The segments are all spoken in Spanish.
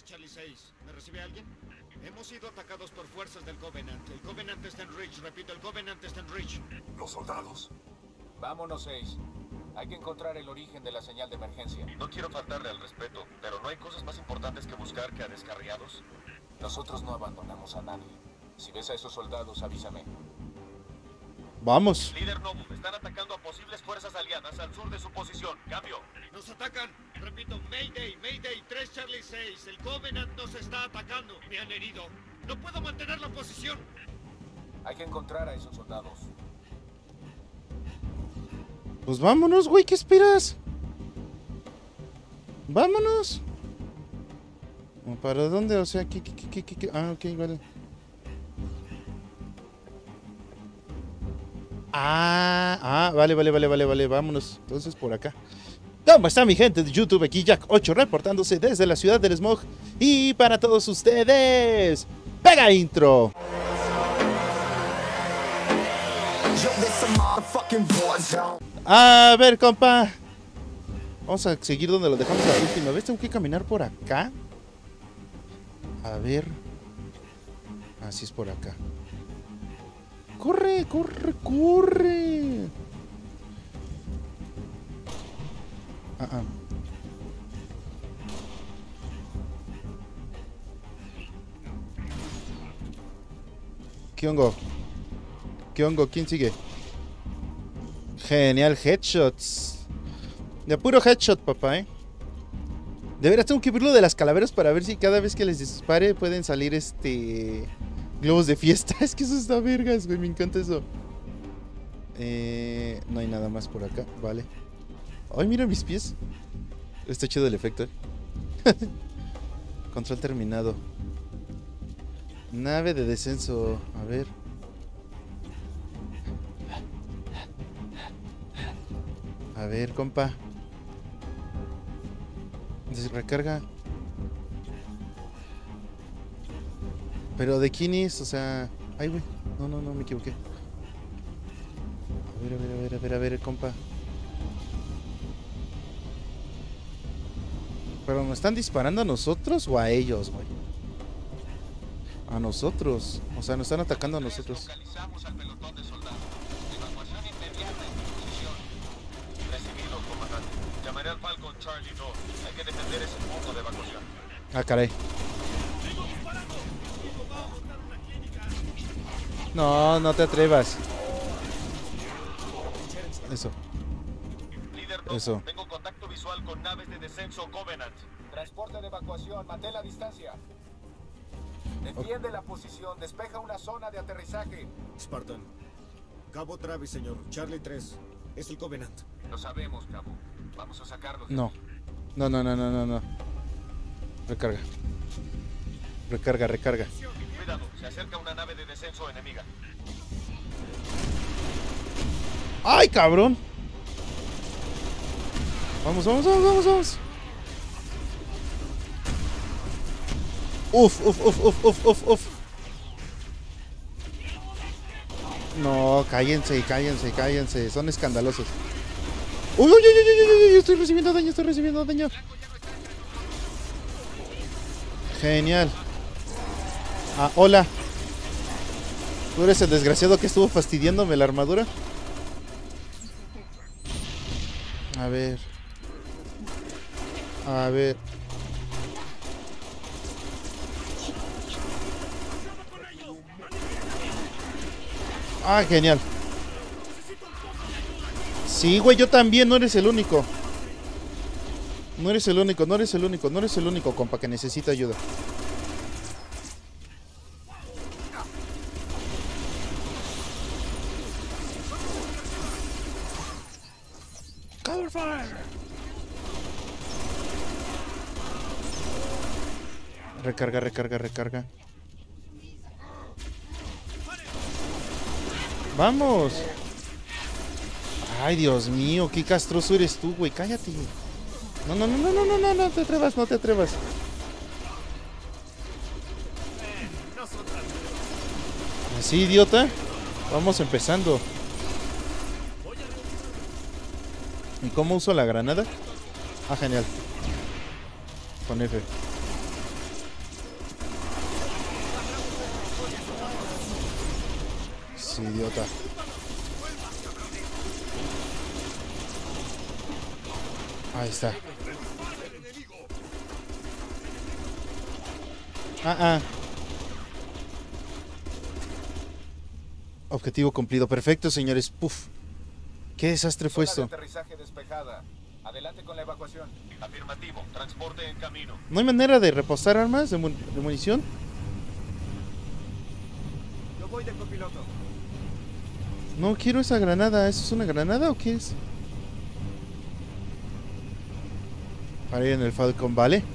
Charlie 6. ¿Me recibe alguien? Hemos sido atacados por fuerzas del Covenant. El Covenant está en Reach. Repito, el Covenant está en Reach. Los soldados. Vámonos, 6. Hay que encontrar el origen de la señal de emergencia. No quiero faltarle al respeto, pero ¿no hay cosas más importantes que buscar que a descarriados? Nosotros no abandonamos a nadie. Si ves a esos soldados, avísame. Vamos. Líder Nobu, están atacando a posibles fuerzas aliadas al sur de su posición. Cambio. Nos atacan. Repito, Mayday, Mayday 3 Charlie 6. El Covenant nos está atacando. Me han herido. No puedo mantener la posición. Hay que encontrar a esos soldados. Pues vámonos, güey, ¿qué esperas? Vámonos. ¿Para dónde? O sea, ¿qué? Ah, ok, vale. Vale, vámonos. Entonces por acá. ¿Cómo está mi gente de YouTube? Aquí Jack8 reportándose desde la ciudad del Smog. Y para todos ustedes, ¡pega intro! A ver, compa. Vamos a seguir donde lo dejamos la última vez. Tengo que caminar por acá. A ver. Así es por acá. ¡Corre! ¿Qué hongo? ¿Quién sigue? Genial, headshots. De puro headshot, papá, De veras tengo que ver lo de las calaveras para ver si cada vez que les dispare pueden salir globos de fiesta. Es que eso está vergas, güey, me encanta eso. No hay nada más por acá, vale. Ay, mira mis pies. Está chido el efecto, Control terminado. Nave de descenso, a ver. A ver, compa. Recarga. Pero de Kinis, o sea... Ay, güey. No, me equivoqué. A ver, compa. ¿Pero nos están disparando a nosotros o a ellos, güey? A nosotros. O sea, nos están atacando a nosotros. Localizamos al pelotón de soldados. Evacuación inmediata en posición. Recibido, comandante. Llamaré al Falcon Charlie 2. Hay que defender ese punto de evacuación. Ah, caray. No te atrevas. Eso. Líder Nobu, Eso. tengo contacto visual con naves de descenso Covenant. Transporte de evacuación, mantén la distancia. Defiende la posición, despeja una zona de aterrizaje. Spartan. Cabo Travis, señor. Charlie 3. Es el Covenant. Lo sabemos, cabo. Vamos a sacarlos. No. Recarga. Cuidado, se acerca una nave de descenso enemiga. ¡Ay, cabrón! Vamos. Uf. No, cállense. Son escandalosos. Uy, estoy recibiendo daño. Genial. Ah, hola. ¿Tú eres el desgraciado que estuvo fastidiándome la armadura? A ver. Ah, genial. Sí, güey, yo también, no eres el único. No eres el único, compa, que necesita ayuda. Cover fire. Recarga. Vamos. Ay, Dios mío, qué castroso eres tú, güey. Cállate. No te atrevas. Así, idiota. Vamos empezando. ¿Y cómo uso la granada? Ah, genial. Con F. Sí, idiota. Ahí está. Objetivo cumplido. Perfecto, señores. Puf. Qué desastre fue Zona de esto. aterrizaje despejada. Adelante con la evacuación. Afirmativo. Transporte en camino. ¿No hay manera de reposar armas de munición? Yo voy de copiloto. No quiero esa granada. ¿Eso es una granada o qué es? Para ir en el Falcon, ¿vale?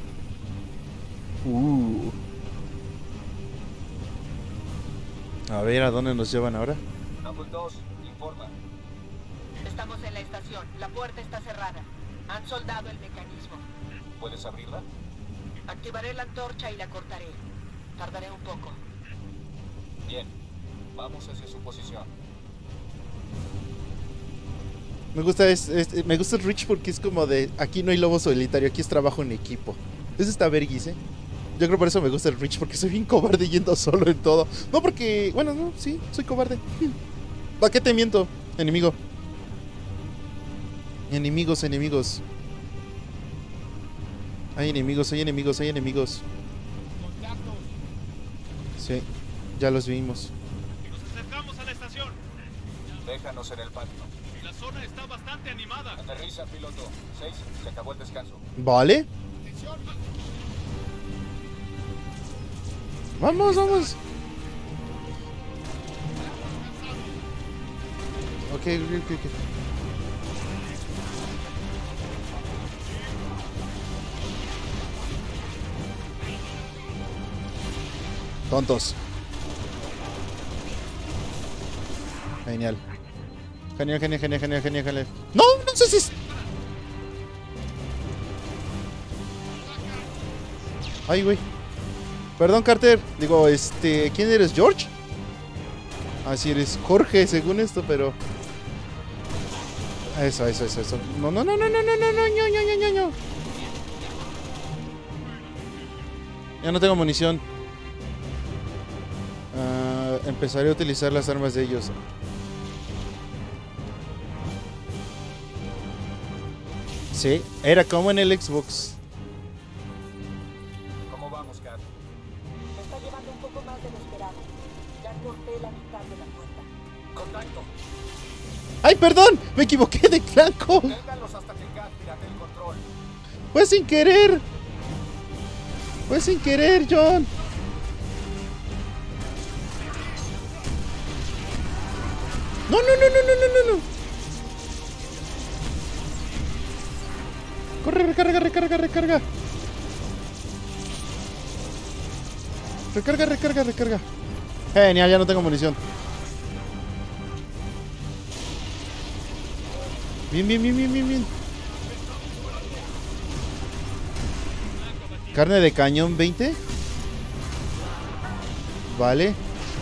A ver, ¿a dónde nos llevan ahora? Apple 2, informa. Estamos en la estación. La puerta está cerrada. Han soldado el mecanismo. ¿Puedes abrirla? Activaré la antorcha y la cortaré. Tardaré un poco. Bien. Vamos hacia su posición. Me gusta me gusta el Reach porque es como de aquí no hay lobo solitario, aquí es trabajo en equipo. Eso está verguis, ¿eh? Yo creo por eso me gusta el Reach, porque soy bien cobarde yendo solo en todo. No porque, bueno, no, sí, soy cobarde. ¿Para qué te miento? Enemigo. Enemigos. Hay enemigos. Sí, ya los vimos. Nos acercamos a la estación. Déjanos en el patio. La zona está bastante animada. Aterriza, piloto. 6, se acabó el descanso. Vale. Vamos. Ok. Tontos. Genial. No sé si es... Ay, güey. Perdón, Carter. Digo, ¿quién eres? ¿George? Ah, sí, eres Jorge, según esto, pero... Eso. No. Ya no tengo munición. Empezaré a utilizar las armas de ellos. Sí, era como en el Xbox. ¿Cómo vamos, Kat? Me está llevando un poco más de lo esperado. Ya corté la mitad de la puerta. Contacto. ¡Ay, perdón! Me equivoqué de flanco. Ténganlos hasta que Kat pirate el control. Fue sin querer, John. No. Corre, recarga. Recarga. Genial, ya no tengo munición. Bien. Carne de cañón 20. Vale.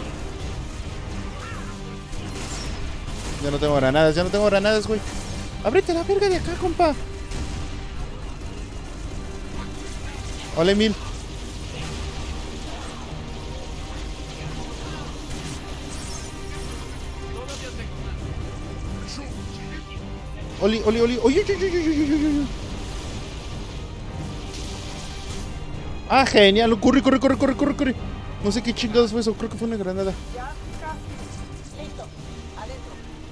Ya no tengo granadas, güey. Ábrete la verga de acá, compa. Hola, Emil. Oli. Oye. Ah, genial. Corre. No sé qué chingados fue eso. Creo que fue una granada. Ya, casi. Listo. Adentro.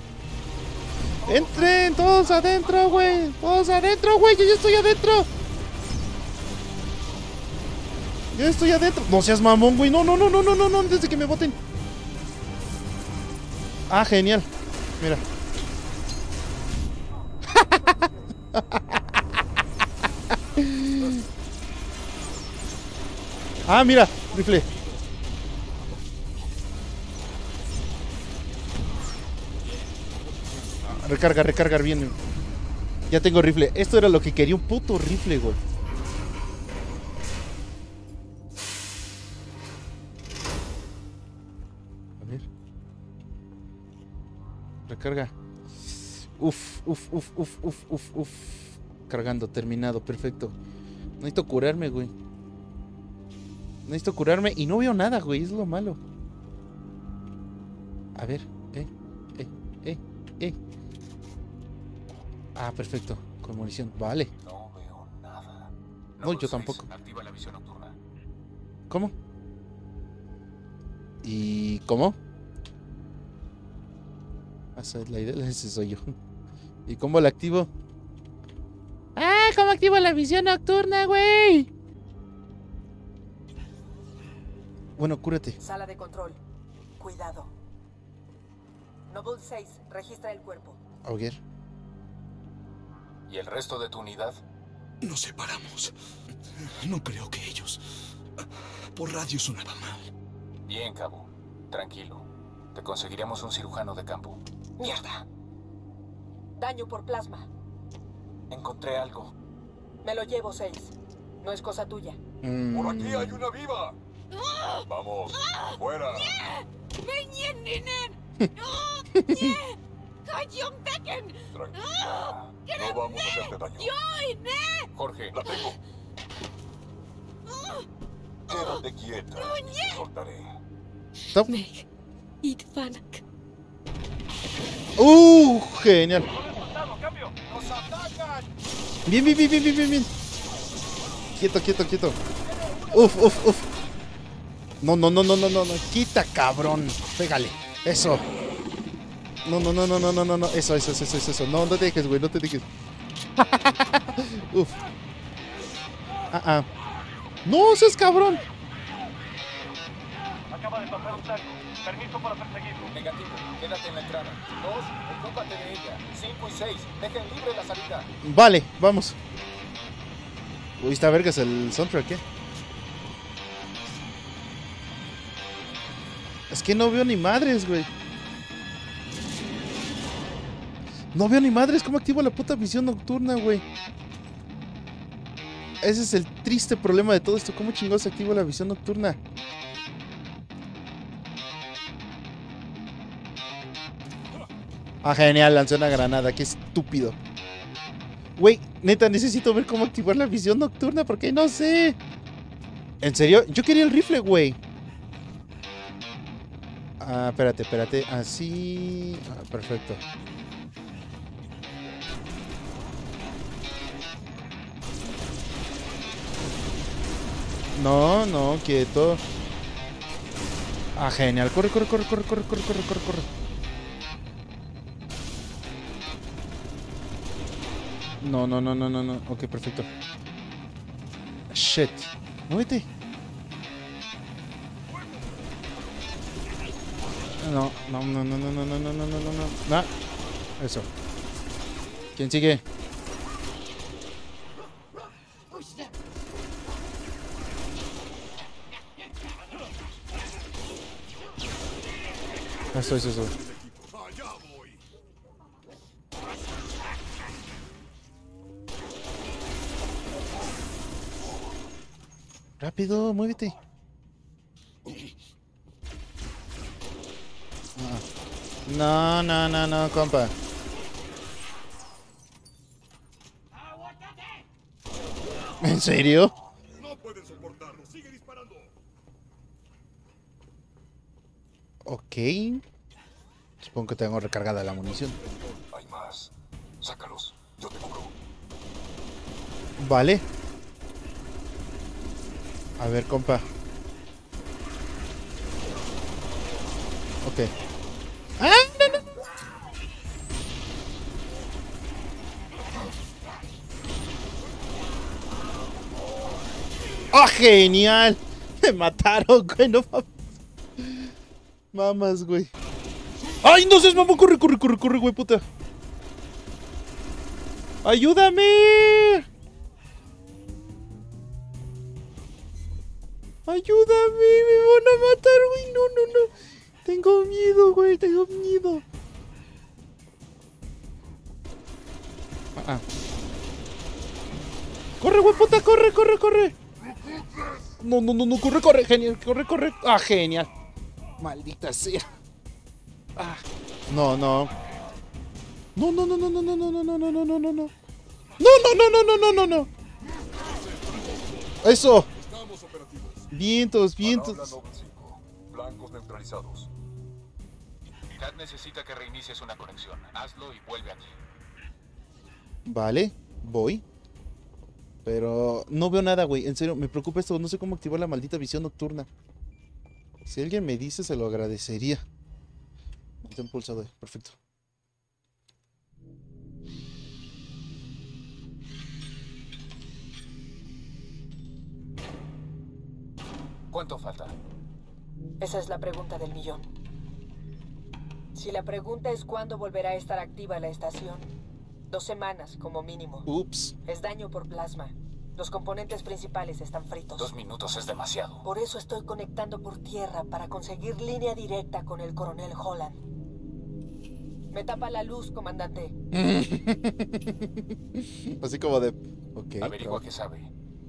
Entren todos adentro, güey. Yo ya estoy adentro. No seas mamón, güey. No. Antes de que me boten. Ah, genial. Mira. Ah, mira, rifle. Recargar bien. Ya tengo rifle. Esto era lo que quería, un puto rifle, güey. A ver. Recarga. Uf. Cargando, terminado, perfecto. Necesito curarme, güey. Y no veo nada, güey, es lo malo. A ver. Ah, perfecto. Con munición. Vale. No veo nada. No, yo tampoco. Activa la visión nocturna. ¿Cómo? ¿Y cómo? Esa es la idea, ese soy yo. ¿Y cómo la activo? ¡Ah! ¿Cómo activo la visión nocturna, güey? Bueno, cúrate. Sala de control. Cuidado. Noble 6, registra el cuerpo. Auger. ¿Y el resto de tu unidad? Nos separamos. No creo que ellos... Por radio sonaba mal. Bien, cabo. Tranquilo. Te conseguiremos un cirujano de campo. ¡Mierda! Daño por plasma. Encontré algo. Me lo llevo, 6. No es cosa tuya. ¡Por aquí hay una viva! ¡Vamos! ¡Fuera! Tranquila. No vamos a hacerte daño. Jorge, la tengo. Quédate quieta. Te soltaré. Stop. Idvanak. Genial. ¡Nos atacan! Bien, bien, bien, bien, bien, bien, bien. Quieto, quieto, quieto. Uf, uf, uf. No, no, no, no, no, no, no. Quita, cabrón. Pégale. Eso. No, no, no, no, no, no, no, no. Eso, eso, eso, eso, eso. No, no te dejes, güey, no te dejes. Uf. No, seas cabrón. Acaba de pasar un tanque. Permiso para perseguirlo. Negativo. Quédate en la entrada. 2, ocúpate de ella. 5 y 6. Dejen libre la salida. Vale, vamos. Uy, está vergas el soundtrack, ¿eh? Es que no veo ni madres, güey. No veo ni madres. ¿Cómo activo la puta visión nocturna, güey? Ese es el triste problema de todo esto. ¿Cómo chingados activo la visión nocturna? Ah, genial, lancé una granada. Qué estúpido. Güey, neta, necesito ver cómo activar la visión nocturna porque no sé. ¿En serio? Yo quería el rifle, güey. Ah, espérate, espérate. Así. Ah, perfecto. No, no, quieto. Ah, genial. Corre, corre, corre, corre, corre, corre, corre, corre, corre. No, no, no, no, no, no. Ok, perfecto. Shit. Muévete. No, no, no, no, no, no, no, no, no, no, no, no. No. Eso. ¿Quién sigue? Eso, eso, eso. Rápido, muévete. No, no, no, no, compa. ¿En serio? No pueden soportarlo. Sigue disparando. Ok. Supongo que tengo recargada la munición. Hay más. Sácalos. Yo te cubro. Vale. A ver, compa. Ok. ¡Ah! No, no. ¡Oh, genial! Me mataron, güey. No mames. Mamas, güey. ¡Ay, no seas mamón! Corre, corre, corre, corre, güey, puta. ¡Ayúdame! ¡Ayúdame! ¡Me van a matar, güey! ¡No, no, no! Tengo miedo, güey. Tengo miedo. ¡Corre, güey, puta! ¡Corre, corre, corre! No, no, no, no. ¡Corre, corre! ¡Genial! ¡Corre, corre! ¡Ah, genial! ¡Maldita sea! ¡Ah! No, no. No, no, no, no, no, no, no, no, no, no, no, no, no. No, no, no, no, no, no, no. ¡Eso! Vientos, vientos. Palabra Noble 5. Blancos neutralizados. Kat necesita que reinicies una conexión. Hazlo y vuelve aquí. Vale, voy. Pero no veo nada, güey. En serio, me preocupa esto. No sé cómo activar la maldita visión nocturna. Si alguien me dice, se lo agradecería. Mantén pulsado, perfecto. ¿Cuánto falta? Esa es la pregunta del millón. Si la pregunta es cuándo volverá a estar activa la estación, 2 semanas como mínimo. Ups. Es daño por plasma. Los componentes principales están fritos. 2 minutos es demasiado. Por eso estoy conectando por tierra para conseguir línea directa con el coronel Holland. Me tapa la luz, comandante. Así como de... Ok. Averigua qué sabe.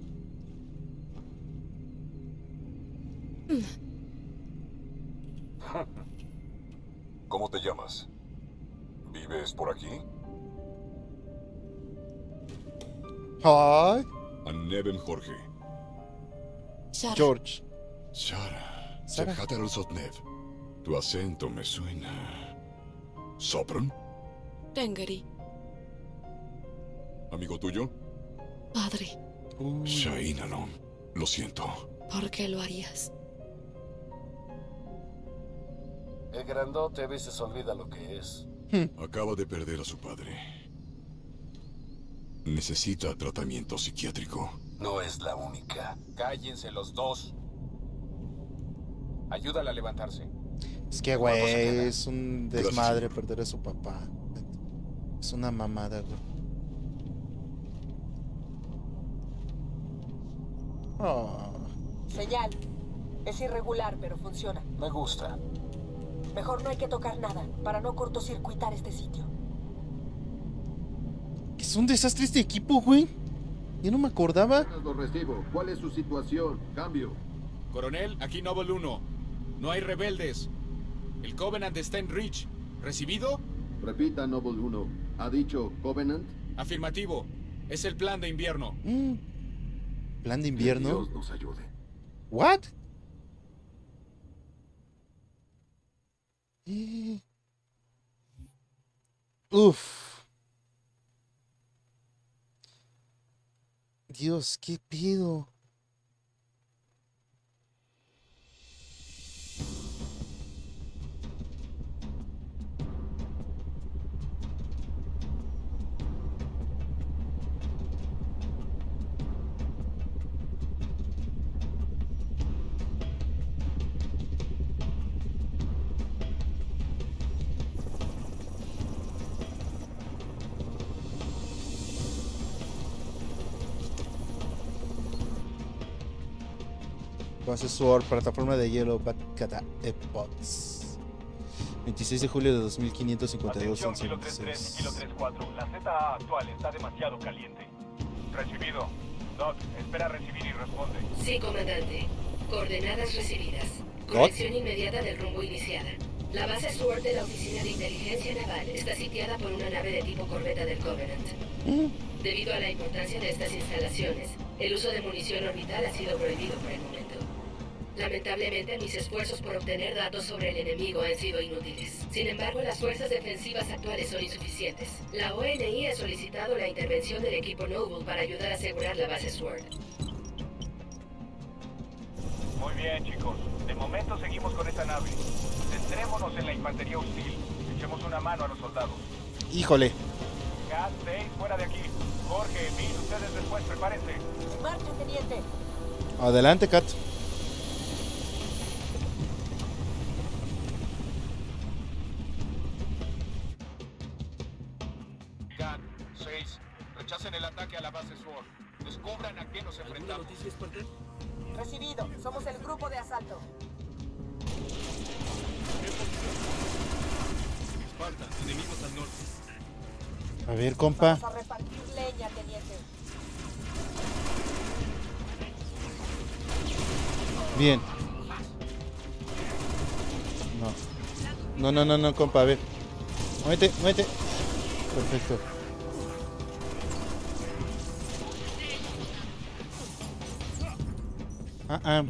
¿Cómo te llamas? ¿Vives por aquí? Hi, Anneben Jorge. Shara. George. Shara. Sara. Sebhatar Sotnev. Tu acento me suena. ¿Sopron? Tengeri. ¿Amigo tuyo? Padre, Shahin Alom. Lo siento. ¿por qué lo harías? El grandote a veces olvida lo que es. Acaba de perder a su padre. Necesita tratamiento psiquiátrico. No es la única. Cállense los dos. Ayúdala a levantarse. Es que, ¿Cuánto se güey, queda? es un Gracias, desmadre señor. perder a su papá. Es una mamada, güey. Oh. Señal. Es irregular, pero funciona. Me gusta. Mejor no hay que tocar nada, para no cortocircuitar este sitio. Es un desastre este equipo, güey. Yo no me acordaba. Lo recibo. ¿Cuál es su situación? Cambio. Coronel, aquí Noble 1. No hay rebeldes. El Covenant está en Reach. ¿Recibido? Repita, Noble 1. ¿Ha dicho Covenant? Afirmativo. Es el plan de invierno. Plan de Que invierno. Dios nos ayude. What? Uf. Dios, qué pedo. Base Sword, plataforma de hielo, Batkata Epox. 26 de julio de 2552. Atención, Kilo 33 y Kilo 34. La ZA actual está demasiado caliente. Recibido. Doc, espera recibir y responde. Sí, comandante. Coordenadas recibidas. Corrección inmediata del rumbo iniciada. La base Sword de la Oficina de Inteligencia Naval está sitiada por una nave de tipo corbeta del Covenant. Debido a la importancia de estas instalaciones, el uso de munición orbital ha sido prohibido por el momento. Lamentablemente, mis esfuerzos por obtener datos sobre el enemigo han sido inútiles. Sin embargo, las fuerzas defensivas actuales son insuficientes. La ONI ha solicitado la intervención del equipo Noble para ayudar a asegurar la base Sword. Muy bien, chicos. De momento seguimos con esta nave. Centrémonos en la infantería hostil. Echemos una mano a los soldados. Híjole. Cat 6 fuera de aquí. Jorge, Bill, ustedes después prepárense. Marcha, teniente. Adelante, Kat. Cat 6. Rechacen el ataque a la base SWORD. Descubran a qué nos enfrentamos. Recibido. Somos el grupo de asalto. Esparta, enemigos al norte. A ver, compa. Vamos a repartir leña, teniente. Bien. No, compa, a ver. Muévete. Perfecto. No.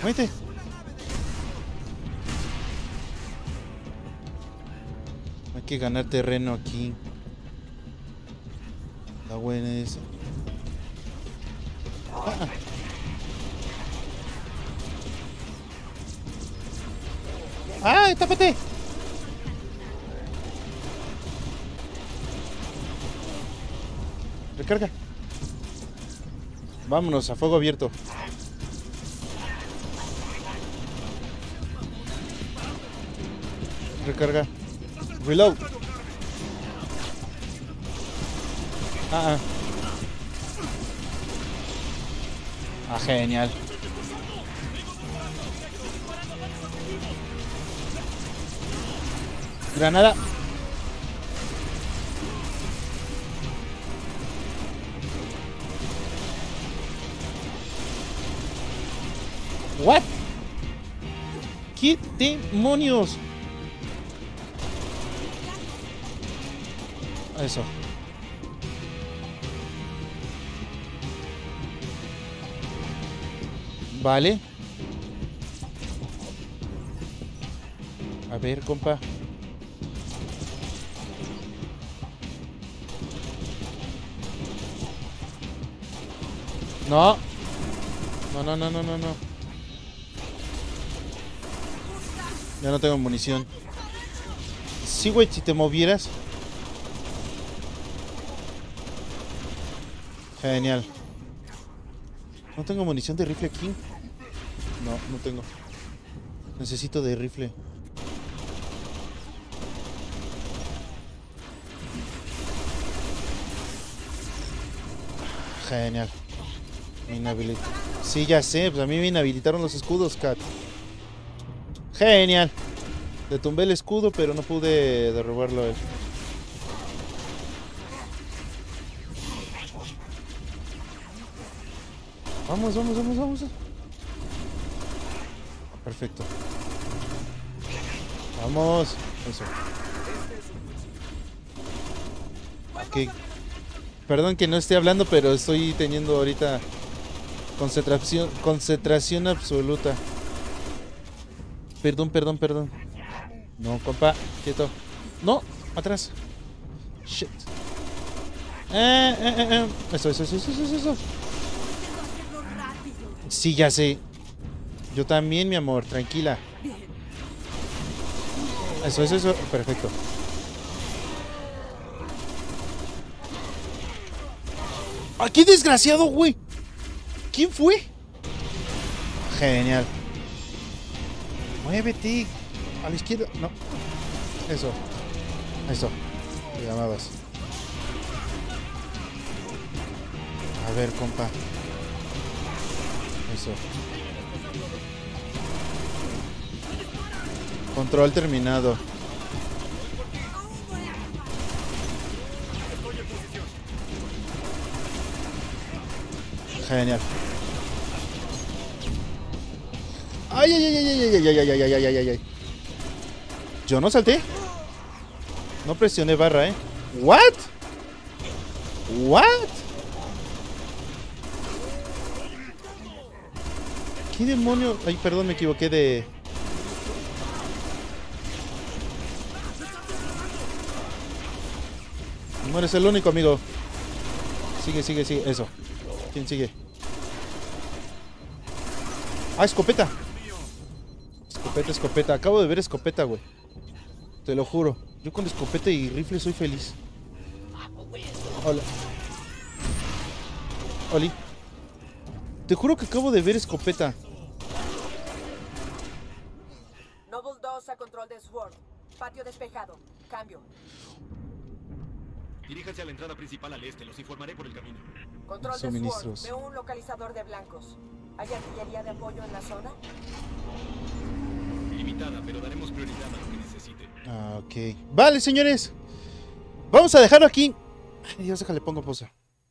Muévete. Hay que ganar terreno aquí. La buena esa. ¡Ah! ¡Tápate! Recarga. Vámonos a fuego abierto. Recarga. Reload. Genial. Granada. What? ¿Qué demonios? Eso. Vale. A ver, compa. No. No. Ya no tengo munición. Sí, güey, si te movieras. Genial. No tengo munición de rifle aquí. No tengo. Necesito de rifle. Genial. Me inhabilita. Sí, ya sé. Pues a mí me inhabilitaron los escudos, Cat. Genial. Le tumbé el escudo, pero no pude derrubarlo a él. Vamos. Perfecto. Vamos. Eso. Ok. Perdón que no esté hablando, pero estoy teniendo ahorita concentración absoluta. Perdón. No, compa, quieto. No, atrás. Shit. Eso. Sí, ya sé. Yo también, mi amor, tranquila. Eso. Perfecto. ¡Ah, qué desgraciado, güey! ¿Quién fue? Genial. Muévete. A la izquierda. No. Eso. Te llamabas. A ver, compa. Eso. Control terminado. Genial. Ay. Yo no salté. No presioné barra, What? ¿Qué demonio? Ay, perdón, me equivoqué de... No eres el único, amigo. Sigue. Eso. ¿Quién sigue? Ah, escopeta. Escopeta. Acabo de ver escopeta, güey. Te lo juro. Yo con escopeta y rifle soy feliz. Hola. Oli. Te juro que acabo de ver escopeta. Noble 2 a control de Sword. Patio despejado. Cambio. Diríjanse a la entrada principal al este. Los informaré por el camino. Control de Sword. Veo un localizador de blancos. ¿Hay artillería de apoyo en la zona? Limitada, pero daremos prioridad a lo que necesite. Ah, ok. Vale, señores. Vamos a dejarlo aquí. Ay, Dios, déjale, pongo pausa.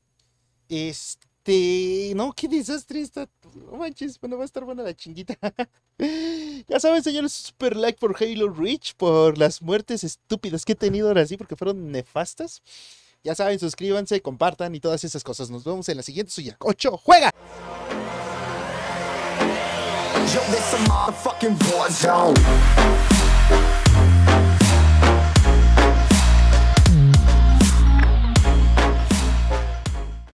No, qué desastre está. No manches, bueno, va a estar buena la chinguita. Ya saben, señores, super like por Halo Reach, por las muertes estúpidas que he tenido ahora sí, porque fueron nefastas. Ya saben, suscríbanse, compartan y todas esas cosas. Nos vemos en la siguiente suya. 8, ¡juega! Yo, this a motherfucking war zone.